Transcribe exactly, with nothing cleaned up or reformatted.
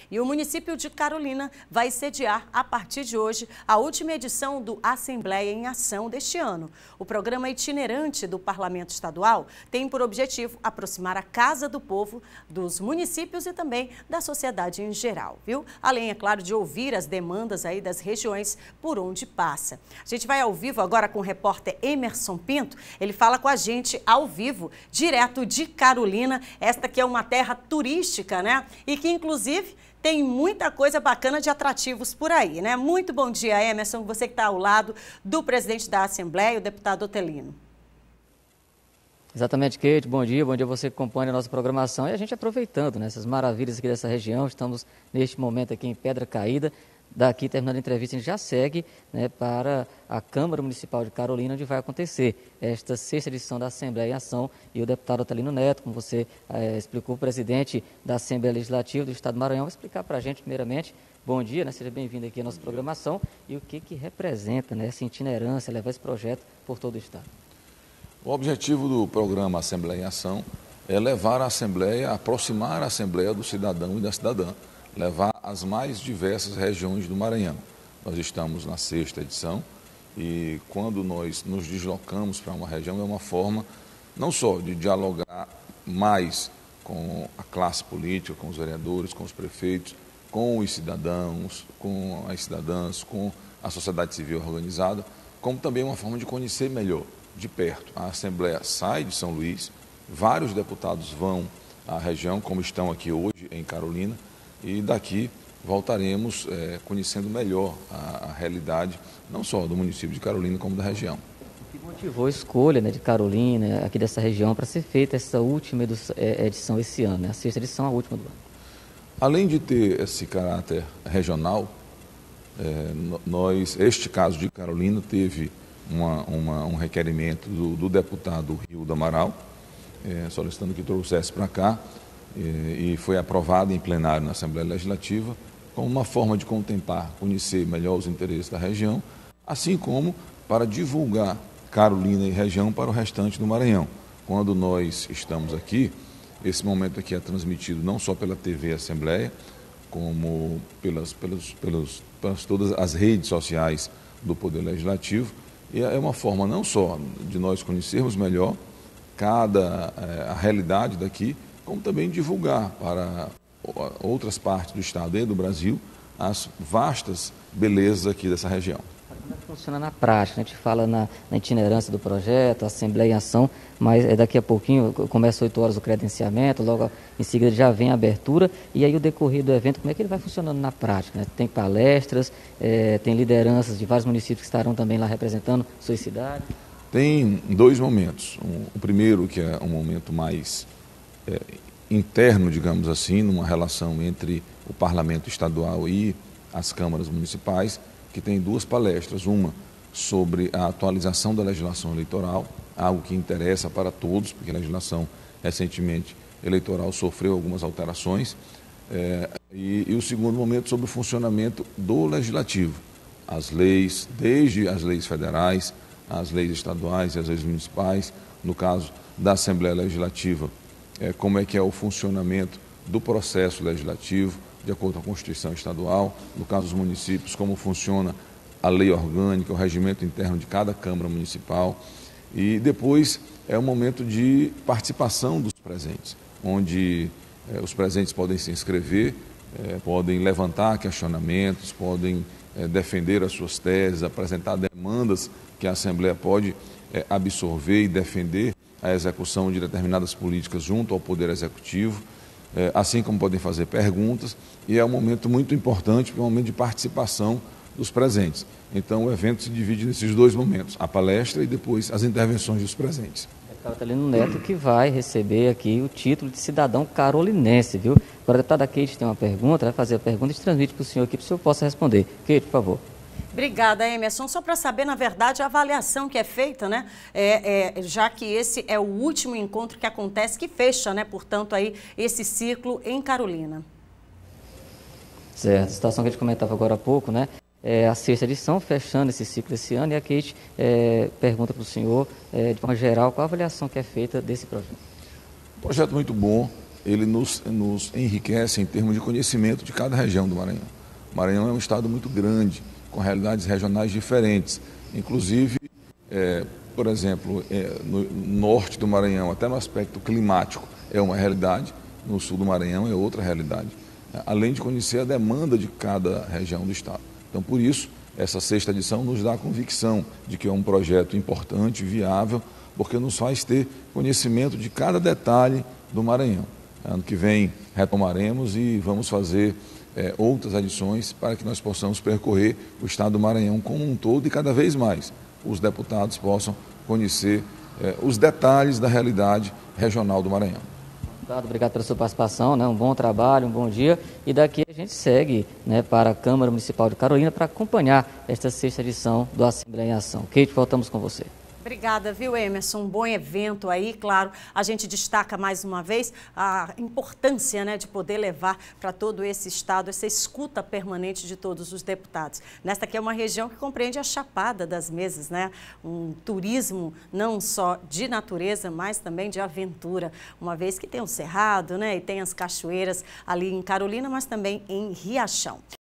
E o município de Carolina vai sediar, a partir de hoje, a última edição do Assembleia em Ação deste ano. O programa itinerante do Parlamento Estadual tem por objetivo aproximar a Casa do Povo dos municípios e também da sociedade em geral, viu? Além, é claro, de ouvir as demandas aí das regiões por onde passa. A gente vai ao vivo agora com o repórter Emerson Pinto. Ele fala com a gente ao vivo, direto de Carolina. Esta que é uma terra turística, né? E que, inclusive, tem muita coisa bacana de atrativos por aí, né? Muito bom dia, Emerson, você que está ao lado do presidente da Assembleia, o deputado Otelino. Exatamente, Kate. Bom dia, bom dia a você que acompanha a nossa programação. E a gente aproveitando, né, essas maravilhas aqui dessa região, estamos neste momento aqui em Pedra Caída. Daqui, terminando a entrevista, a gente já segue, né, para a Câmara Municipal de Carolina, onde vai acontecer esta sexta edição da Assembleia em Ação. E o deputado Otelino Neto, como você eh, explicou, o presidente da Assembleia Legislativa do Estado do Maranhão, vai explicar para a gente, primeiramente, bom dia, né, seja bem-vindo aqui à nossa programação, e o que, que representa, né, essa itinerância, levar esse projeto por todo o Estado. O objetivo do programa Assembleia em Ação é levar a Assembleia, aproximar a Assembleia do cidadão e da cidadã, levar as mais diversas regiões do Maranhão. Nós estamos na sexta edição e quando nós nos deslocamos para uma região é uma forma não só de dialogar mais com a classe política, com os vereadores, com os prefeitos, com os cidadãos, com as cidadãs, com a sociedade civil organizada, como também uma forma de conhecer melhor, de perto. A Assembleia sai de São Luís, vários deputados vão à região, como estão aqui hoje em Carolina, e daqui voltaremos é, conhecendo melhor a, a realidade, não só do município de Carolina, como da região. O que motivou a escolha, né, de Carolina, aqui dessa região, para ser feita essa última edição esse ano, né, a sexta edição, a última do ano? Além de ter esse caráter regional, é, nós, este caso de Carolina, teve uma, uma, um requerimento do, do deputado Rio do Amaral, é, solicitando que trouxesse para cá, e foi aprovado em plenário na Assembleia Legislativa como uma forma de contemplar, conhecer melhor os interesses da região, assim como para divulgar Carolina e região para o restante do Maranhão. Quando nós estamos aqui, esse momento aqui é transmitido não só pela T V Assembleia, como pelas, pelos, pelos, pelas todas as redes sociais do Poder Legislativo, e é uma forma não só de nós conhecermos melhor cada é, a realidade daqui, como também divulgar para outras partes do Estado e do Brasil as vastas belezas aqui dessa região. Como é que funciona na prática? A gente fala na, na itinerância do projeto, Assembleia em Ação, mas é daqui a pouquinho, começa oito horas o credenciamento, logo em seguida já vem a abertura, e aí o decorrer do evento, como é que ele vai funcionando na prática, né? Tem palestras, é, tem lideranças de vários municípios que estarão também lá representando suas cidades? Tem dois momentos. Um, o primeiro, que é um momento mais É, interno, digamos assim, numa relação entre o Parlamento Estadual e as câmaras municipais, que tem duas palestras, uma sobre a atualização da legislação eleitoral, algo que interessa para todos, porque a legislação recentemente eleitoral sofreu algumas alterações, é, e, e o segundo momento sobre o funcionamento do legislativo, as leis, desde as leis federais, as leis estaduais e as leis municipais, no caso da Assembleia Legislativa, É, como é que é o funcionamento do processo legislativo, de acordo com a Constituição Estadual, no caso dos municípios, como funciona a lei orgânica, o regimento interno de cada Câmara Municipal. E depois é um momento de participação dos presentes, onde é, os presentes podem se inscrever, é, podem levantar questionamentos, podem é, defender as suas teses, apresentar demandas que a Assembleia pode é, absorver e defender a execução de determinadas políticas junto ao Poder Executivo, assim como podem fazer perguntas, e é um momento muito importante, é um momento de participação dos presentes. Então o evento se divide nesses dois momentos, a palestra e depois as intervenções dos presentes. É o Otelino Neto que vai receber aqui o título de cidadão carolinense, viu? Agora a deputada Kate tem uma pergunta, vai fazer a pergunta e transmite para o senhor aqui, para o senhor possa responder. Kate, por favor. Obrigada, Emerson. Só para saber, na verdade, a avaliação que é feita, né? É, é, já que esse é o último encontro que acontece, que fecha, né? Portanto, aí, esse ciclo em Carolina. Certo, a situação que a gente comentava agora há pouco, né? É a sexta edição, fechando esse ciclo esse ano, e a Kate é, pergunta para o senhor, é, de forma geral, qual a avaliação que é feita desse projeto? Projeto muito bom, ele nos, nos enriquece em termos de conhecimento de cada região do Maranhão. O Maranhão é um estado muito grande, com realidades regionais diferentes. Inclusive, é, por exemplo, é, no norte do Maranhão, até no aspecto climático, é uma realidade, no sul do Maranhão é outra realidade, além de conhecer a demanda de cada região do estado. Então, por isso, essa sexta edição nos dá a convicção de que é um projeto importante, viável, porque nos faz ter conhecimento de cada detalhe do Maranhão. Ano que vem retomaremos e vamos fazer é, outras edições para que nós possamos percorrer o estado do Maranhão como um todo e cada vez mais os deputados possam conhecer é, os detalhes da realidade regional do Maranhão. Obrigado pela sua participação, né? Um bom trabalho, um bom dia. E daqui a gente segue, né, para a Câmara Municipal de Carolina para acompanhar esta sexta edição do Assembleia em Ação. Kate, voltamos com você. Obrigada, viu, Emerson? Um bom evento aí, claro. A gente destaca mais uma vez a importância, né, de poder levar para todo esse estado essa escuta permanente de todos os deputados. Nesta aqui é uma região que compreende a Chapada das Mesas, né? Um turismo não só de natureza, mas também de aventura, uma vez que tem o Cerrado, né, e tem as cachoeiras ali em Carolina, mas também em Riachão.